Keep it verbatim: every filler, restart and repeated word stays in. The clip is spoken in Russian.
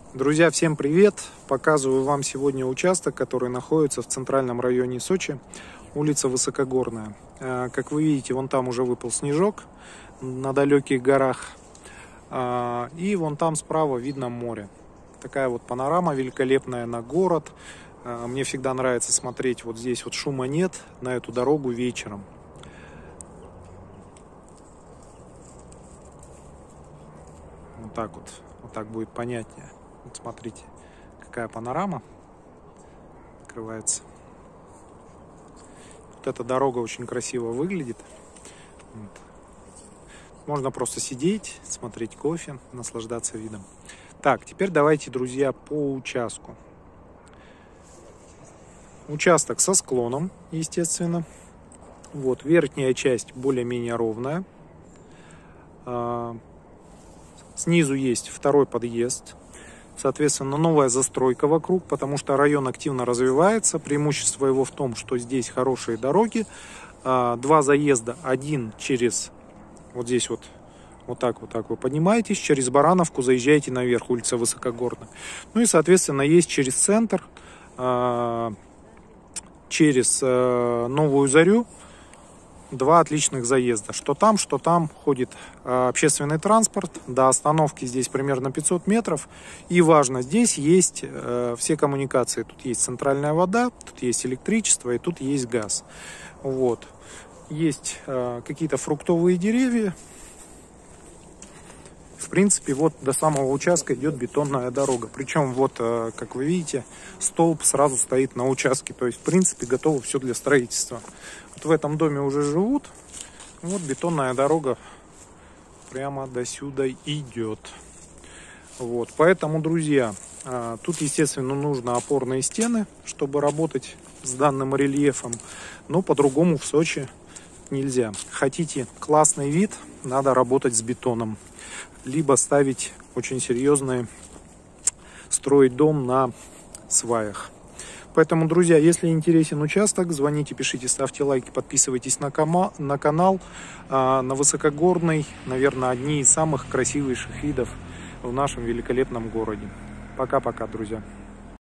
Друзья, всем привет! Показываю вам сегодня участок, который находится в центральном районе Сочи, улица Высокогорная. Как вы видите, вон там уже выпал снежок на далеких горах. И вон там справа видно море. Такая вот панорама великолепная на город. Мне всегда нравится смотреть, вот здесь вот шума нет, на эту дорогу вечером. Вот так вот, вот так будет понятнее. Вот смотрите, какая панорама открывается. Вот эта дорога очень красиво выглядит. Вот. Можно просто сидеть, смотреть кофе, наслаждаться видом. Так, теперь давайте, друзья, по участку. Участок со склоном, естественно. Вот, верхняя часть более-менее ровная. Снизу есть второй подъезд. Соответственно, новая застройка вокруг, потому что район активно развивается. Преимущество его в том, что здесь хорошие дороги. Два заезда. Один через, вот здесь вот, вот так вот так вы поднимаетесь. Через Барановку заезжаете наверх, улица Высокогорная. Ну и, соответственно, есть через центр, через Новую Зарю. Два отличных заезда. Что там, что там ходит общественный транспорт. До остановки здесь примерно пятьсот метров. И важно, здесь есть э, все коммуникации. Тут есть центральная вода, тут есть электричество и тут есть газ. Вот. Есть э, какие-то фруктовые деревья. В принципе, вот до самого участка идет бетонная дорога. Причем, вот, э, как вы видите, столб сразу стоит на участке. То есть, в принципе, готово все для строительства. Вот в этом доме уже живут. Вот бетонная дорога прямо до сюда идет. Вот, поэтому, друзья, э, тут, естественно, нужно опорные стены, чтобы работать с данным рельефом. Но по-другому в Сочи нельзя. Хотите классный вид, надо работать с бетоном. Либо ставить очень серьезные, строить дом на сваях. Поэтому, друзья, если интересен участок, звоните, пишите, ставьте лайки, подписывайтесь на, кома, на канал. А, на Высокогорной, наверное, одни из самых красивейших видов в нашем великолепном городе. Пока-пока, друзья.